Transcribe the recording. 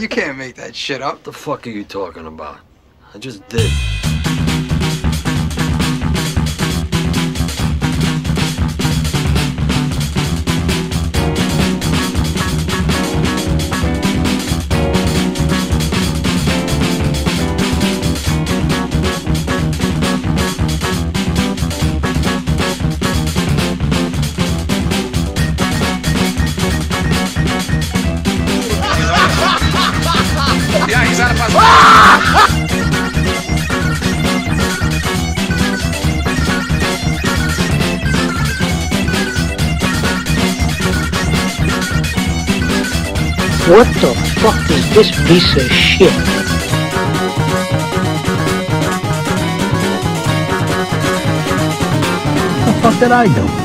You can't make that shit up. What the fuck are you talking about? I just did. What the fuck is this piece of shit? What the fuck did I do?